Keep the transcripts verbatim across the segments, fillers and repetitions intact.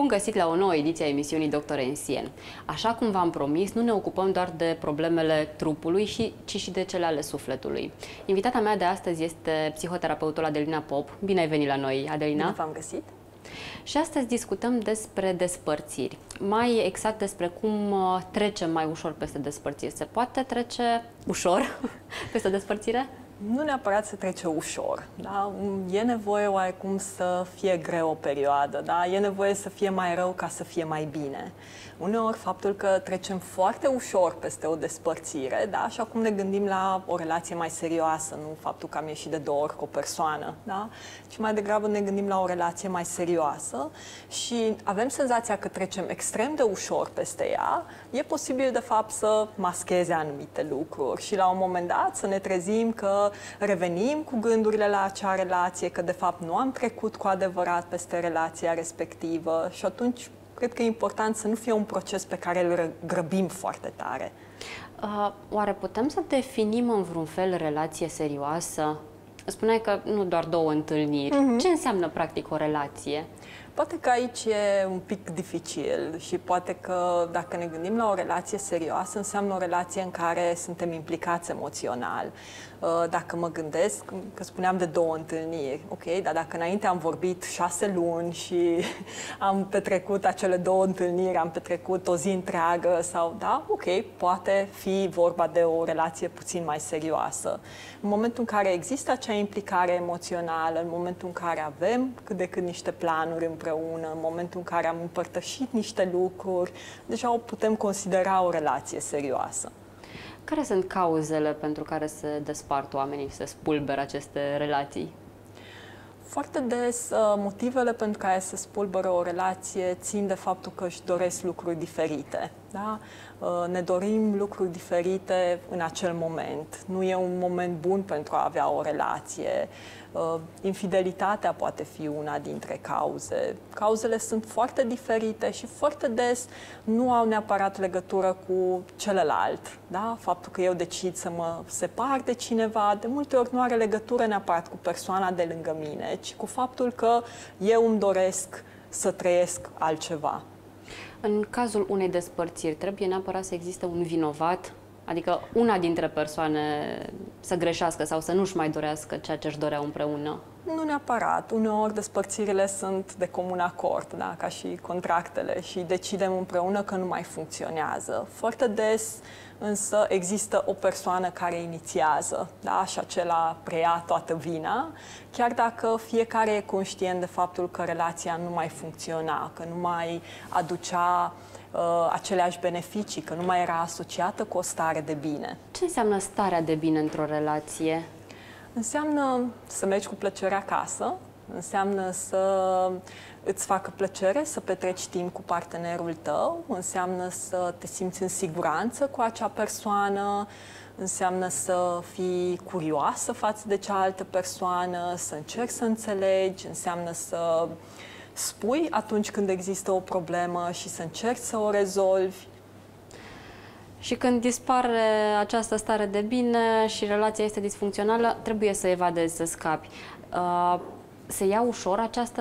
Bun găsit la o nouă ediție a emisiunii Doctor N C N. Așa cum v-am promis, nu ne ocupăm doar de problemele trupului, ci și de cele ale sufletului. Invitata mea de astăzi este psihoterapeutul Adelina Pop. Bine ai venit la noi, Adelina! Bine v-am găsit! Și astăzi discutăm despre despărțiri. Mai exact despre cum trecem mai ușor peste despărțiri. Se poate trece ușor peste despărțire? Nu neapărat să trece ușor, da? E nevoie oarecum să fie greu o perioadă, da? E nevoie să fie mai rău ca să fie mai bine. Uneori faptul că trecem foarte ușor peste o despărțire, da? Și acum ne gândim la o relație mai serioasă, nu faptul că am ieșit de două ori cu o persoană, da? Ci mai degrabă ne gândim la o relație mai serioasă și avem senzația că trecem extrem de ușor peste ea. E posibil de fapt să mascheze anumite lucruri și la un moment dat să ne trezim că revenim cu gândurile la acea relație, că de fapt nu am trecut cu adevărat peste relația respectivă și atunci cred că e important să nu fie un proces pe care îl grăbim foarte tare. Uh, oare putem să definim în vreun fel relație serioasă? Spuneai că nu doar două întâlniri. Mm-hmm. Ce înseamnă practic o relație? Poate că aici e un pic dificil și poate că dacă ne gândim la o relație serioasă, înseamnă o relație în care suntem implicați emoțional. Dacă mă gândesc, că spuneam de două întâlniri, ok, dar dacă înainte am vorbit șase luni și am petrecut acele două întâlniri, am petrecut o zi întreagă sau, da, ok, poate fi vorba de o relație puțin mai serioasă. În momentul în care există acea implicare emoțională, în momentul în care avem cât de cât niște planuri împreună, în momentul în care am împărtășit niște lucruri, deja o putem considera o relație serioasă. Care sunt cauzele pentru care se despart oamenii, se spulberă aceste relații? Foarte des, motivele pentru care se spulberă o relație țin de faptul că își doresc lucruri diferite. Da? Ne dorim lucruri diferite în acel moment. Nu e un moment bun pentru a avea o relație. Infidelitatea poate fi una dintre cauze. Cauzele sunt foarte diferite și foarte des nu au neapărat legătură cu celălalt. Da? Faptul că eu decid să mă separ de cineva, de multe ori nu are legătură neapărat cu persoana de lângă mine, ci cu faptul că eu îmi doresc să trăiesc altceva. În cazul unei despărțiri, trebuie neapărat să existe un vinovat? Adică una dintre persoane să greșească sau să nu-și mai dorească ceea ce își doreau împreună? Nu neapărat. Uneori despărțirile sunt de comun acord, da? Ca și contractele, și decidem împreună că nu mai funcționează. Foarte des însă există o persoană care inițiază, da? Și acela preia toată vina, chiar dacă fiecare e conștient de faptul că relația nu mai funcționa, că nu mai aducea uh, aceleași beneficii, că nu mai era asociată cu o stare de bine. Ce înseamnă starea de bine într-o relație? Înseamnă să mergi cu plăcere acasă, înseamnă să îți facă plăcere să petreci timp cu partenerul tău, înseamnă să te simți în siguranță cu acea persoană, înseamnă să fii curioasă față de cealaltă persoană, să încerci să înțelegi, înseamnă să spui atunci când există o problemă și să încerci să o rezolvi. Și când dispare această stare de bine și relația este disfuncțională, trebuie să evadezi, să scapi. Se ia ușor această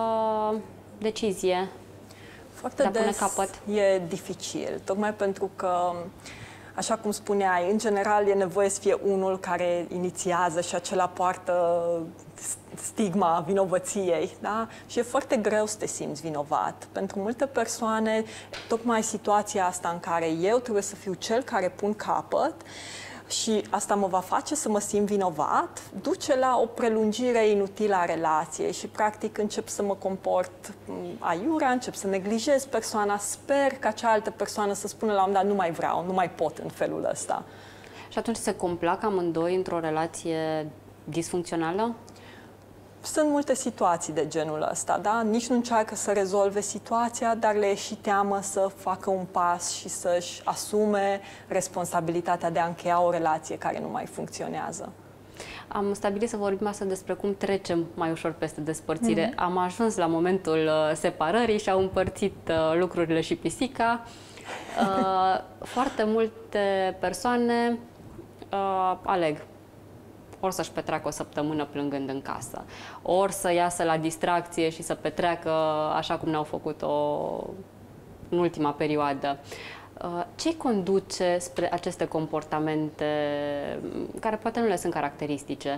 decizie Foarte de a pune des capăt? E dificil, tocmai pentru că, așa cum spuneai, în general e nevoie să fie unul care inițiază și acela poartă stigma vinovăției, da? Și e foarte greu să te simți vinovat. Pentru multe persoane, tocmai situația asta în care eu trebuie să fiu cel care pun capăt și asta mă va face să mă simt vinovat, duce la o prelungire inutilă a relației și practic încep să mă comport aiurea, încep să neglijez persoana, sper ca cealaltă persoană să spună la un moment dat nu mai vreau, nu mai pot în felul ăsta. Și atunci se complac amândoi într-o relație disfuncțională? Sunt multe situații de genul ăsta, da? Nici nu încearcă să rezolve situația, dar le e și teamă să facă un pas și să-și asume responsabilitatea de a încheia o relație care nu mai funcționează. Am stabilit să vorbim astăzi despre cum trecem mai ușor peste despărțire. Mm-hmm. Am ajuns la momentul separării și au împărțit uh, lucrurile și pisica. Uh, foarte multe persoane uh, aleg ori să-și petreacă o săptămână plângând în casă, ori să iasă la distracție și să petreacă așa cum ne-au făcut-o în ultima perioadă. Ce conduce spre aceste comportamente care poate nu le sunt caracteristice?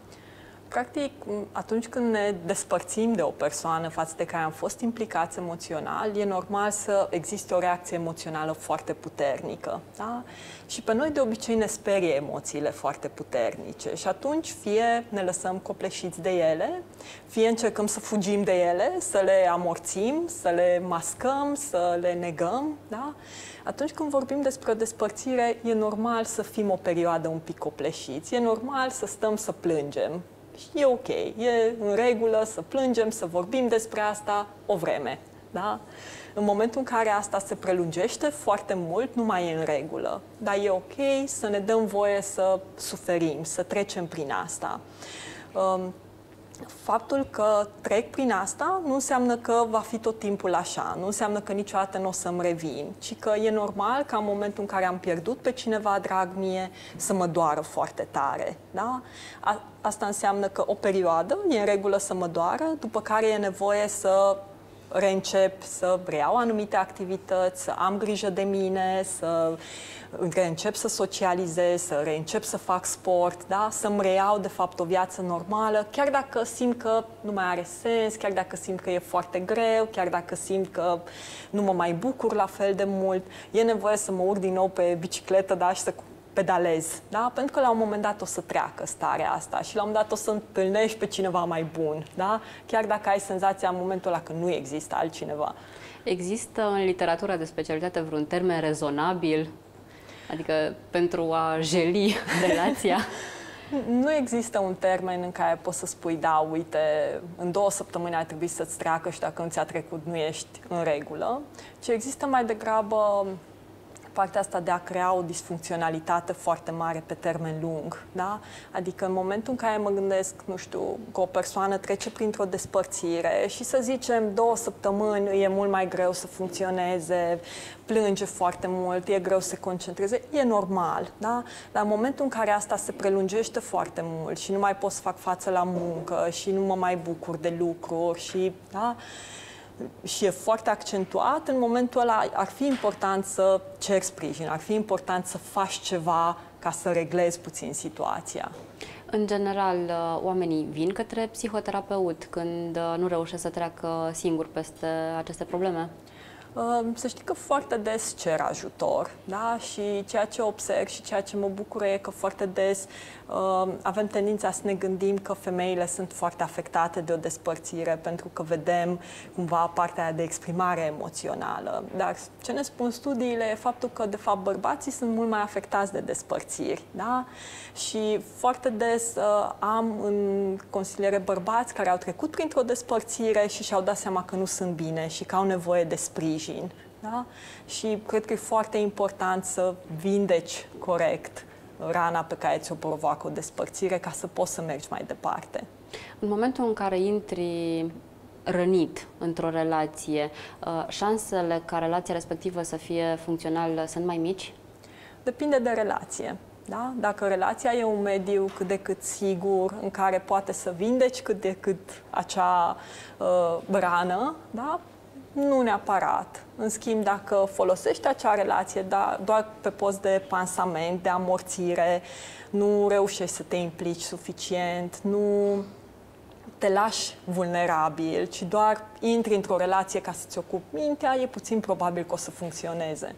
Practic, atunci când ne despărțim de o persoană față de care am fost implicați emoțional, e normal să existe o reacție emoțională foarte puternică. Da? Și pe noi de obicei ne sperie emoțiile foarte puternice și atunci fie ne lăsăm copleșiți de ele, fie încercăm să fugim de ele, să le amorțim, să le mascăm, să le negăm. Da? Atunci când vorbim despre o despărțire, e normal să fim o perioadă un pic copleșiți, e normal să stăm să plângem. Și e ok, e în regulă să plângem, să vorbim despre asta o vreme. Da? În momentul în care asta se prelungește foarte mult, nu mai e în regulă. Dar e ok să ne dăm voie să suferim, să trecem prin asta. Um, Faptul că trec prin asta nu înseamnă că va fi tot timpul așa, nu înseamnă că niciodată nu o să-mi revin, ci că e normal ca în momentul în care am pierdut pe cineva drag mie să mă doară foarte tare. Da? A, asta înseamnă că o perioadă e în regulă să mă doară, după care e nevoie să reîncep să reiau anumite activități, să am grijă de mine, să reîncep să socializez, să reîncep să fac sport, da? Să-mi reiau, de fapt, o viață normală, chiar dacă simt că nu mai are sens, chiar dacă simt că e foarte greu, chiar dacă simt că nu mă mai bucur la fel de mult, e nevoie să mă urc din nou pe bicicletă, da? Și să pedalez, da? Pentru că la un moment dat o să treacă starea asta și la un moment dat o să întâlnești pe cineva mai bun, da? Chiar dacă ai senzația în momentul ăla că nu există altcineva. Există în literatura de specialitate vreun termen rezonabil? Adică pentru a jeli relația? Nu există un termen în care poți să spui, da, uite, în două săptămâni ar trebui să-ți treacă și dacă nu ți-a trecut, nu ești în regulă, ci există mai degrabă partea asta de a crea o disfuncționalitate foarte mare pe termen lung, da? Adică în momentul în care mă gândesc, nu știu, că o persoană trece printr-o despărțire și să zicem două săptămâni e mult mai greu să funcționeze, plânge foarte mult, e greu să se concentreze, e normal, da? Dar în momentul în care asta se prelungește foarte mult și nu mai pot să fac față la muncă și nu mă mai bucur de lucruri și, da? Și e foarte accentuat, în momentul ăla ar fi important să ceri sprijin, ar fi important să faci ceva ca să reglezi puțin situația. În general, oamenii vin către psihoterapeut când nu reușesc să treacă singuri peste aceste probleme? Să știi că foarte des cer ajutor, da? Și ceea ce observ și ceea ce mă bucură e că foarte des uh, avem tendința să ne gândim că femeile sunt foarte afectate de o despărțire pentru că vedem cumva partea aia de exprimare emoțională. Dar ce ne spun studiile e faptul că, de fapt, bărbații sunt mult mai afectați de despărțiri, da? Și foarte des uh, am în consiliere bărbați care au trecut printr-o despărțire și și-au dat seama că nu sunt bine și că au nevoie de sprijin. Da? Și cred că e foarte important să vindeci corect rana pe care ți-o provoacă o despărțire ca să poți să mergi mai departe. În momentul în care intri rănit într-o relație, șansele ca relația respectivă să fie funcțională sunt mai mici? Depinde de relație. Da? Dacă relația e un mediu cât de cât sigur, în care poate să vindeci cât de cât acea uh, rană, da? Nu neapărat. În schimb, dacă folosești acea relație da, doar pe post de pansament, de amorțire, nu reușești să te implici suficient, nu te lași vulnerabil, ci doar intri într-o relație ca să-ți ocupi mintea, e puțin probabil că o să funcționeze.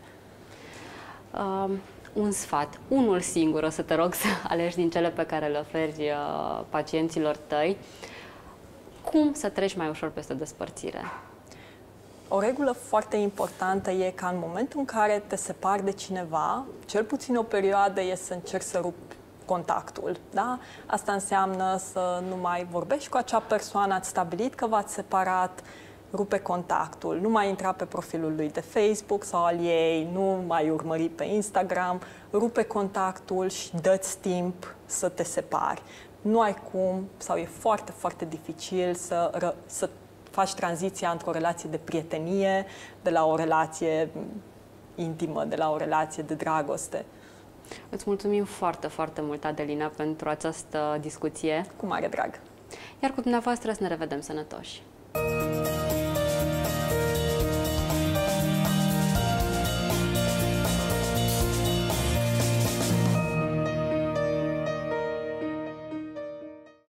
Uh, un sfat, unul singur, o să te rog să alegi din cele pe care le oferi uh, pacienților tăi. Cum să treci mai ușor peste despărțire? O regulă foarte importantă e ca în momentul în care te separi de cineva, cel puțin o perioadă e să încerci să rupi contactul. Da? Asta înseamnă să nu mai vorbești cu acea persoană, ați stabilit că v-ați separat, rupe contactul, nu mai intra pe profilul lui de Facebook sau al ei, nu mai urmări pe Instagram, rupe contactul și dă-ți timp să te separi. Nu ai cum sau e foarte, foarte dificil să, să faci tranziția într-o relație de prietenie, de la o relație intimă, de la o relație de dragoste. Îți mulțumim foarte, foarte mult, Adelina, pentru această discuție. Cu mare drag. Iar cu dumneavoastră să ne revedem sănătoși.